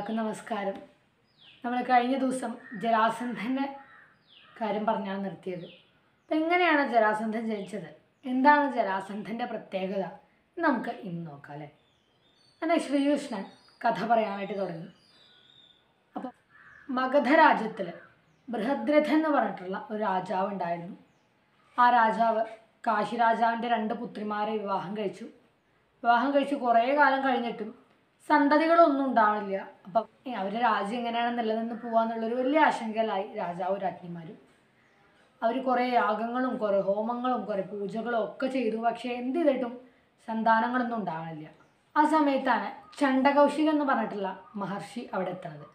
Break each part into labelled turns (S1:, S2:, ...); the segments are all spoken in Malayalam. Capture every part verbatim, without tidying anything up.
S1: എല്ലാവർക്കും നമസ്കാരം. നമ്മൾ കഴിഞ്ഞ ദിവസം ജരാസന്ധൻ്റെ കാര്യം പറഞ്ഞാണ് നിർത്തിയത്. അപ്പം എങ്ങനെയാണ് ജരാസന്ധൻ ജനിച്ചത്, എന്താണ് ജരാസന്ധൻ്റെ പ്രത്യേകത, നമുക്ക് ഇന്ന് നോക്കാം അല്ലേ. അങ്ങനെ ശ്രീകൃഷ്ണൻ കഥ പറയാനായിട്ട് തുടങ്ങി. അപ്പം മഗധ രാജ്യത്തിൽ ബൃഹദ്രഥൻ എന്ന് പറഞ്ഞിട്ടുള്ള ഒരു രാജാവ് ഉണ്ടായിരുന്നു. ആ രാജാവ് കാശി രാജാവിൻ്റെ രണ്ട് പുത്രിമാരെ വിവാഹം കഴിച്ചു. വിവാഹം കഴിച്ച് കുറേ കാലം കഴിഞ്ഞിട്ടും സന്തതികളൊന്നും ഉണ്ടാവില്ല. അപ്പം അവരുടെ രാജ്യം എങ്ങനെയാണ് നിലനിന്ന് പോകാന്നുള്ളൊരു വലിയ ആശങ്കയിലായി രാജാവും രാജ്ഞിമാരും. അവർ കുറേ യാഗങ്ങളും കുറേ ഹോമങ്ങളും കുറേ പൂജകളും ഒക്കെ ചെയ്തു. പക്ഷേ എന്ത് ചെയ്തിട്ടും സന്താനങ്ങളൊന്നും ഉണ്ടാവണില്ല. ആ സമയത്താണ് ചണ്ഡകൗശികൻ എന്ന് പറഞ്ഞിട്ടുള്ള മഹർഷി അവിടെ എത്തുന്നത്.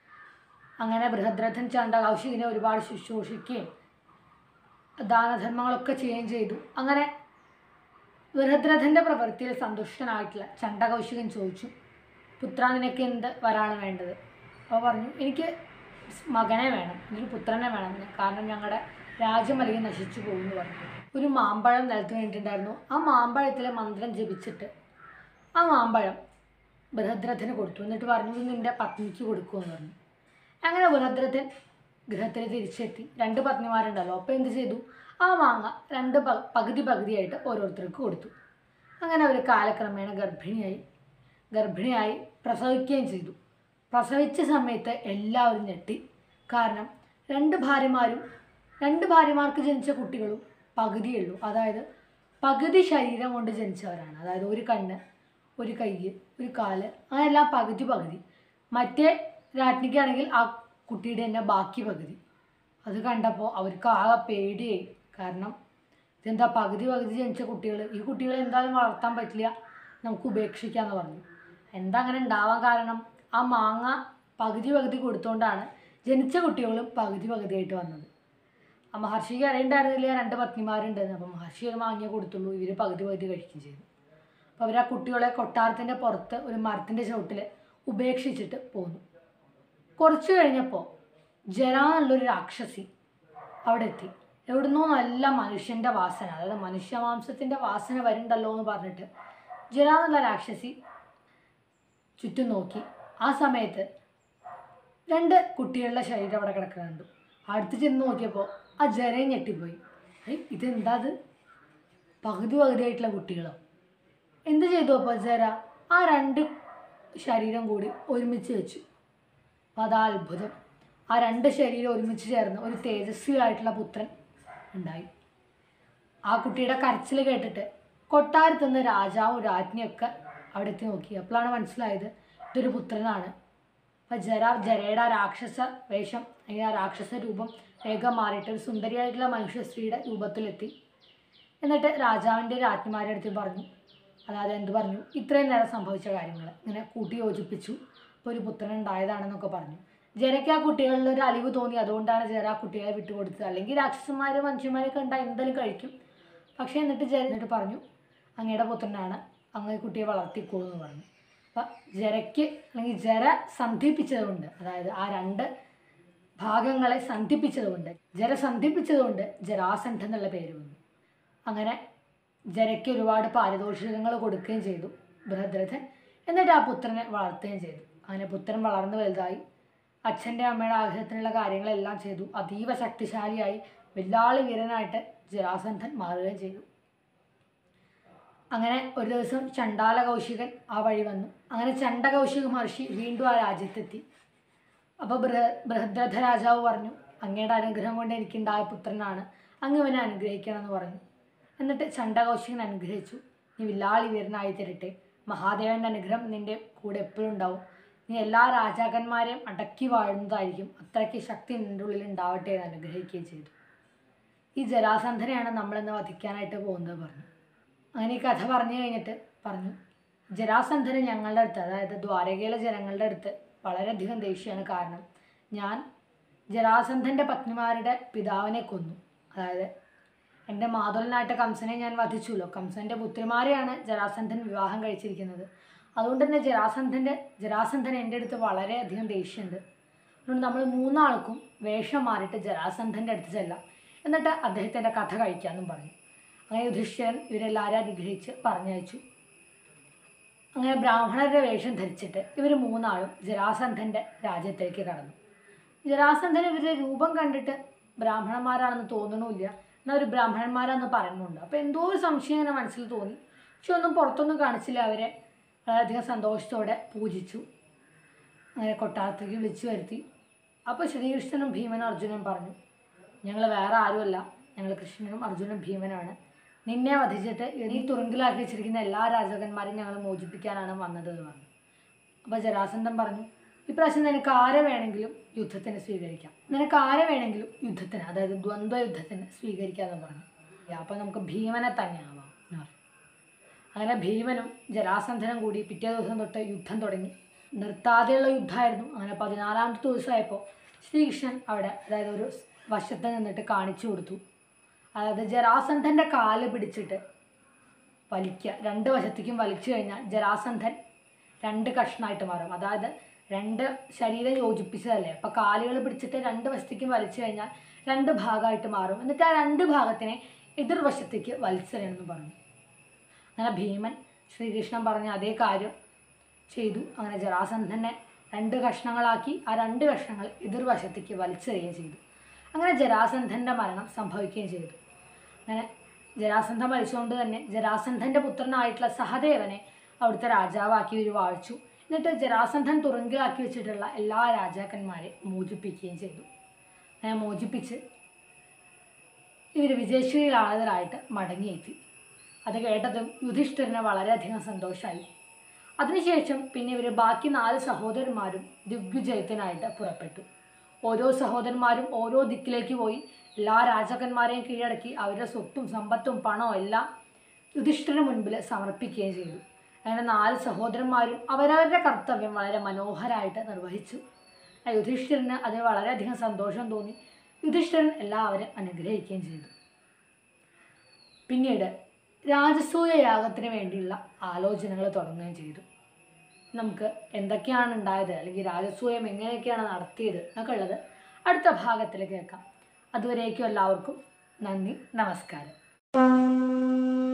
S1: അങ്ങനെ ബൃഹദ്രഥൻ ചണ്ഡകൗശികനെ ഒരുപാട് ശുശ്രൂഷിക്കുകയും ദാനധർമ്മങ്ങളൊക്കെ ചെയ്യുകയും ചെയ്തു. അങ്ങനെ ബൃഹദ്രഥൻ്റെ പ്രവൃത്തിയിൽ സന്തുഷ്ടനായിട്ടുള്ള ചണ്ഡകൗശികൻ ചോദിച്ചു, പുത്ര, നിനക്ക് എന്ത് വരാണ് വേണ്ടത്? അപ്പോൾ പറഞ്ഞു, എനിക്ക് മകനെ വേണം, എനിക്ക് പുത്രനെ വേണം, കാരണം ഞങ്ങളുടെ രാജ്യം അല്ലെങ്കിൽ നശിച്ചു പോകുമെന്ന് പറഞ്ഞു. ഒരു മാമ്പഴം നിലത്ത് വീണിട്ടുണ്ടായിരുന്നു. ആ മാമ്പഴത്തിലെ മന്ത്രം ജപിച്ചിട്ട് ആ മാമ്പഴം ബൃഹദ്രഥന് കൊടുത്തു. എന്നിട്ട് പറഞ്ഞു, ഇത് നിൻ്റെ പത്നിക്ക് കൊടുക്കുമെന്ന് പറഞ്ഞു. അങ്ങനെ ബൃഹദ്രഥൻ ഗൃഹത്തിൽ തിരിച്ചെത്തി. രണ്ട് പത്നിമാരുണ്ടല്ലോ, അപ്പോൾ എന്ത് ചെയ്തു, ആ മാങ്ങ രണ്ട് പകുതി പകുതിയായിട്ട് ഓരോരുത്തർക്ക് കൊടുത്തു. അങ്ങനെ അവർ കാലക്രമേണ ഗർഭിണിയായി ഗർഭിണിയായി പ്രസവിക്കുകയും ചെയ്തു. പ്രസവിച്ച സമയത്ത് എല്ലാവരും ഞെട്ടി. കാരണം രണ്ട് ഭാര്യമാരും രണ്ട് ഭാര്യമാർക്ക് ജനിച്ച കുട്ടികളും പകുതിയുള്ളൂ. അതായത് പകുതി ശരീരം കൊണ്ട് ജനിച്ചവരാണ്. അതായത് ഒരു കണ്ണ്, ഒരു കൈ, ഒരു കാല്, അങ്ങനെല്ലാം പകുതി പകുതി. മറ്റേ രാജ്ഞിക്കാണെങ്കിൽ ആ കുട്ടിയുടെ തന്നെ ബാക്കി പകുതി. അത് കണ്ടപ്പോൾ അവർക്ക് ആകെ പേടിയായി. കാരണം ഇതെന്താ പകുതി പകുതി ജനിച്ച കുട്ടികൾ, ഈ കുട്ടികളെ എന്തായാലും വളർത്താൻ പറ്റില്ല, നമുക്ക് ഉപേക്ഷിക്കാമെന്ന് പറഞ്ഞു. എന്താ അങ്ങനെ ഉണ്ടാവാൻ കാരണം? ആ മാങ്ങ പകുതി പകുതി കൊടുത്തുകൊണ്ടാണ് ജനിച്ച കുട്ടികളും പകുതി പകുതിയായിട്ട് വന്നത്. ആ മഹർഷിക്ക് അറിയണ്ടായിരുന്നില്ല രണ്ട് പത്നിമാരുണ്ടെന്ന്. അപ്പോൾ മഹർഷി ഒരു മാങ്ങ കൊടുത്തുള്ളൂ, ഇവർ പകുതി പകുതി കഴിക്കുകയും ചെയ്തു. അപ്പോൾ അവർ ആ കുട്ടികളെ കൊട്ടാരത്തിൻ്റെ പുറത്ത് ഒരു മരത്തിൻ്റെ ചുവട്ടിൽ ഉപേക്ഷിച്ചിട്ട് പോന്നു. കുറച്ച് കഴിഞ്ഞപ്പോൾ ജര എന്നുള്ളൊരു രാക്ഷസി അവിടെ എത്തി. എവിടുന്നോ നല്ല മനുഷ്യൻ്റെ വാസന, അതായത് മനുഷ്യമാംസത്തിൻ്റെ വാസന വരുന്നുണ്ടല്ലോ എന്ന് പറഞ്ഞിട്ട് ജര എന്നുള്ള രാക്ഷസി ചുറ്റും നോക്കി. ആ സമയത്ത് രണ്ട് കുട്ടികളുടെ ശരീരം അവിടെ കിടക്കുന്നുണ്ട്. അടുത്ത് ചെന്ന് നോക്കിയപ്പോൾ ആ ജരയും ഞെട്ടിപ്പോയി. ഏയ്, ഇതെന്താ അത്, പകുതി പകുതിയായിട്ടുള്ള കുട്ടികളോ? എന്ത് ചെയ്തു അപ്പോൾ ജര? ആ രണ്ട് ശരീരം കൂടി ഒരുമിച്ച് വെച്ചു. അപ്പം അതാ അത്ഭുതം, ആ രണ്ട് ശരീരം ഒരുമിച്ച് ചേർന്ന് ഒരു തേജസ്വിയായിട്ടുള്ള പുത്രൻ ഉണ്ടായി. ആ കുട്ടിയുടെ കരച്ചിൽ കേട്ടിട്ട് കൊട്ടാരത്തുനിന്ന് രാജാവും രാജ്ഞിയൊക്കെ അവിടെ എത്തി നോക്കി. അപ്പോഴാണ് മനസ്സിലായത് ഇതൊരു പുത്രനാണ്. അപ്പം ജര ജരയുടെ ആ രാക്ഷസ വേഷം അല്ലെങ്കിൽ ആ രാക്ഷസ രൂപം വേഗം മാറിയിട്ട് ഒരു സുന്ദരിയായിട്ടുള്ള മനുഷ്യ സ്ത്രീയുടെ രൂപത്തിലെത്തി. എന്നിട്ട് രാജാവിൻ്റെ രാജ്ഞിമാരുടെ അടുത്ത് പറഞ്ഞു, അതായത് എന്ത് പറഞ്ഞു, ഇത്രയും നേരം സംഭവിച്ച കാര്യങ്ങൾ ഇങ്ങനെ കൂട്ടി യോജിപ്പിച്ചു. ഇപ്പോൾ ഒരു പുത്രൻ ഉണ്ടായതാണെന്നൊക്കെ പറഞ്ഞു. ജരയ്ക്ക് ആ കുട്ടികളിൽ ഒരു അലിവ് തോന്നി. അതുകൊണ്ടാണ് ജര ആ കുട്ടികളെ വിട്ടുകൊടുത്തത്. അല്ലെങ്കിൽ രാക്ഷസന്മാർ മനുഷ്യന്മാരൊക്കെ ഉണ്ടായി എന്തായാലും കഴിക്കും. പക്ഷേ എന്നിട്ട് ജര എന്നിട്ട് പറഞ്ഞു, അങ്ങയുടെ പുത്രനാണ്, അങ്ങ് കുട്ടിയെ വളർത്തിക്കോളൂ എന്ന് പറഞ്ഞു. അപ്പം ജരയ്ക്ക് അല്ലെങ്കിൽ ജര സന്ധിപ്പിച്ചതുകൊണ്ട്, അതായത് ആ രണ്ട് ഭാഗങ്ങളെ സന്ധിപ്പിച്ചതുകൊണ്ട്, ജര സന്ധിപ്പിച്ചതുകൊണ്ട് ജരാസന്ധൻ എന്നുള്ള പേര് വന്നു. അങ്ങനെ ജരയ്ക്ക് ഒരുപാട് പാരിതോഷികങ്ങൾ കൊടുക്കുകയും ചെയ്തു ബൃഹദ്രഥൻ. എന്നിട്ട് ആ പുത്രനെ വളർത്തുകയും ചെയ്തു. അങ്ങനെ പുത്രൻ വളർന്നു വലുതായി അച്ഛൻ്റെ അമ്മയുടെ ആഗ്രഹത്തിനുള്ള കാര്യങ്ങളെല്ലാം ചെയ്തു. അതീവ ശക്തിശാലിയായി വെല്ലാളി വീരനായിട്ട് ജരാസന്ധൻ മാറുകയും ചെയ്തു. അങ്ങനെ ഒരു ദിവസം ചണ്ഡാല കൗശികൻ ആ വഴി വന്നു. അങ്ങനെ ചണ്ഡകൗശിക മഹർഷി വീണ്ടും ആ രാജ്യത്തെത്തി. അപ്പോൾ ബൃഹ ബൃഹദ്രഥ രാജാവ് പറഞ്ഞു, അങ്ങയുടെ അനുഗ്രഹം കൊണ്ട് എനിക്കുണ്ടായ പുത്രനാണ്, അങ്ങ് ഇവനെ അനുഗ്രഹിക്കണമെന്ന് പറഞ്ഞു. എന്നിട്ട് ചണ്ഡകൗശികൻ അനുഗ്രഹിച്ചു, നീ വില്ലാളി വീരനായി തരട്ടെ, മഹാദേവൻ്റെ അനുഗ്രഹം നിൻ്റെ കൂടെ എപ്പോഴും ഉണ്ടാവും, നീ എല്ലാ രാജാക്കന്മാരെയും അടക്കി വാഴുന്നതായിരിക്കും, അത്രയ്ക്ക് ശക്തി നിൻ്റെ ഉള്ളിൽ ഉണ്ടാവട്ടെ എന്ന് അനുഗ്രഹിക്കുകയും ചെയ്തു. ഈ ജരാസന്ധനെയാണ് നമ്മളിന്ന് വധിക്കാനായിട്ട് പോകുന്നത് പറഞ്ഞു. അങ്ങനെ ഈ കഥ പറഞ്ഞു കഴിഞ്ഞിട്ട് പറഞ്ഞു, ജരാസന്ധന് ഞങ്ങളുടെ അടുത്ത്, അതായത് ദ്വാരകയിലെ ജനങ്ങളുടെ അടുത്ത് വളരെയധികം ദേഷ്യമാണ്. കാരണം ഞാൻ ജരാസന്ധൻ്റെ പത്നിമാരുടെ പിതാവിനെ കൊന്നു. അതായത് എൻ്റെ മാതുലനായിട്ട് കംസനെ ഞാൻ വധിച്ചുല്ലോ. കംസൻ്റെ പുത്രിമാരെയാണ് ജരാസന്ധൻ വിവാഹം കഴിച്ചിരിക്കുന്നത്. അതുകൊണ്ട് തന്നെ ജരാസന്ധൻ്റെ ജരാസന്ധൻ എൻ്റെ അടുത്ത് വളരെയധികം ദേഷ്യമുണ്ട്. അതുകൊണ്ട് നമ്മൾ മൂന്നാൾക്കും വേഷം മാറിയിട്ട് ജരാസന്ധൻ്റെ അടുത്ത് ചെല്ലാം, എന്നിട്ട് അദ്ദേഹത്തിൻ്റെ കഥ കഴിക്കാമെന്നും പറഞ്ഞു. അങ്ങനെ യുധിഷ്ഠിരൻ ഇവരെല്ലാവരും അനുഗ്രഹിച്ച് പറഞ്ഞയച്ചു. അങ്ങനെ ബ്രാഹ്മണരുടെ വേഷം ധരിച്ചിട്ട് ഇവർ മൂന്നാളും ജരാസന്ധൻ്റെ രാജ്യത്തേക്ക് കടന്നു. ജരാസന്ധൻ ഇവരുടെ രൂപം കണ്ടിട്ട് ബ്രാഹ്മണന്മാരാണെന്ന് തോന്നണമില്ല, എന്നാൽ അവർ ബ്രാഹ്മണന്മാരാണെന്ന് പറയുന്നുണ്ട്. അപ്പോൾ എന്തോ ഒരു സംശയം ഇങ്ങനെ മനസ്സിൽ തോന്നി. പക്ഷെ ഒന്നും പുറത്തൊന്നും കാണിച്ചില്ല. അവരെ വളരെയധികം സന്തോഷത്തോടെ പൂജിച്ചു. അങ്ങനെ കൊട്ടാരത്തേക്ക് വിളിച്ചു വരുത്തി. അപ്പോൾ ശ്രീകൃഷ്ണനും ഭീമനും അർജുനനും പറഞ്ഞു, ഞങ്ങൾ വേറെ ആരുമല്ല, ഞങ്ങൾ കൃഷ്ണനും അർജുനനും ഭീമനാണ്. നിന്നെ വധിച്ചിട്ട് ഈ തുറുങ്കിലാക്കി വെച്ചിരിക്കുന്ന എല്ലാ രാജാക്കന്മാരെയും ഞങ്ങൾ മോചിപ്പിക്കാനാണ് വന്നത് എന്ന് പറഞ്ഞു. അപ്പോൾ ജരാസന്ധൻ പറഞ്ഞു, ഇപ്രാവശ്യം നിനക്ക് ആരെ വേണമെങ്കിലും യുദ്ധത്തിന് സ്വീകരിക്കാം, നിനക്ക് ആരെ വേണമെങ്കിലും യുദ്ധത്തിന്, അതായത് ദ്വന്ദ്വ യുദ്ധത്തിന് സ്വീകരിക്കാമെന്ന് പറഞ്ഞു. അപ്പോൾ നമുക്ക് ഭീമനെ തന്നെ ആവാം എന്ന് പറഞ്ഞു. അങ്ങനെ ഭീമനും ജരാസന്ധനും കൂടി പിറ്റേ ദിവസം തൊട്ട് യുദ്ധം തുടങ്ങി. നിർത്താതെയുള്ള യുദ്ധമായിരുന്നു. അങ്ങനെ പതിനാലാമത്തെ ദിവസമായപ്പോൾ ശ്രീകൃഷ്ണൻ അവിടെ, അതായത് ഒരു വശത്ത് നിന്നിട്ട് കാണിച്ചു കൊടുത്തു. അതായത് ജരാസന്ധൻ്റെ കാല് പിടിച്ചിട്ട് വലിക്കുക, രണ്ട് വശത്തേക്കും വലിച്ചു കഴിഞ്ഞാൽ ജരാസന്ധൻ രണ്ട് കഷ്ണമായിട്ട് മാറും. അതായത് രണ്ട് ശരീരം യോജിപ്പിച്ചതല്ലേ, അപ്പോൾ കാലുകൾ പിടിച്ചിട്ട് രണ്ട് വശത്തേക്കും വലിച്ചു കഴിഞ്ഞാൽ രണ്ട് ഭാഗമായിട്ട് മാറും. എന്നിട്ട് ആ രണ്ട് ഭാഗത്തിനെ എതിർവശത്തേക്ക് വലിച്ചെറിയണമെന്ന് പറഞ്ഞു. അങ്ങനെ ഭീമൻ ശ്രീകൃഷ്ണൻ പറഞ്ഞ അതേ കാര്യം ചെയ്തു. അങ്ങനെ ജരാസന്ധനെ രണ്ട് കഷ്ണങ്ങളാക്കി ആ രണ്ട് കഷ്ണങ്ങൾ എതിർവശത്തേക്ക് വലിച്ചെറിയുകയും ചെയ്തു. അങ്ങനെ ജരാസന്ധൻ്റെ മരണം സംഭവിക്കുകയും ചെയ്തു. അങ്ങനെ ജരാസന്ധൻ മരിച്ചുകൊണ്ട് തന്നെ ജരാസന്ധൻ്റെ പുത്രനായിട്ടുള്ള സഹദേവനെ അവിടുത്തെ രാജാവാക്കി ഒരു വാഴിച്ചു. എന്നിട്ട് ജരാസന്ധൻ തുറുങ്കിലാക്കി വെച്ചിട്ടുള്ള എല്ലാ രാജാക്കന്മാരെ മോചിപ്പിക്കുകയും ചെയ്തു. അങ്ങനെ മോചിപ്പിച്ച് ഇവർ വിജയശ്രീലാളിതരായിട്ട് മടങ്ങിയെത്തി. അത് കേട്ടതും യുധിഷ്ഠിരന് വളരെയധികം സന്തോഷമായി. അതിനുശേഷം പിന്നെ ഇവർ ബാക്കി നാല് സഹോദരന്മാരും ദിഗ്വിജയത്തിനായിട്ട് പുറപ്പെട്ടു. ഓരോ സഹോദരന്മാരും ഓരോ ദിക്കിലേക്ക് പോയി എല്ലാ രാജാക്കന്മാരെയും കീഴടക്കി അവരുടെ സ്വത്തും സമ്പത്തും പണവും എല്ലാം യുധിഷ്ഠിരന് മുൻപിൽ സമർപ്പിക്കുകയും ചെയ്തു. അങ്ങനെ നാല് സഹോദരന്മാരും അവരവരുടെ കർത്തവ്യം വളരെ മനോഹരമായിട്ട് നിർവഹിച്ചു. യുധിഷ്ഠിരന് അതിന് വളരെയധികം സന്തോഷം തോന്നി. യുധിഷ്ഠിരൻ എല്ലാവരും അനുഗ്രഹിക്കുകയും ചെയ്തു. പിന്നീട് രാജസൂയ യാഗത്തിന് വേണ്ടിയുള്ള ആലോചനകൾ തുടങ്ങുകയും ചെയ്തു. നമുക്ക് എന്തൊക്കെയാണ് ഉണ്ടായത്, അല്ലെങ്കിൽ രാജസൂയം എങ്ങനെയൊക്കെയാണ് നടത്തിയത് എന്നൊക്കെ ഉള്ളത് അടുത്ത ഭാഗത്തിൽ കേൾക്കാം. അതുവരേക്കും എല്ലാവർക്കും നന്ദി, നമസ്കാരം.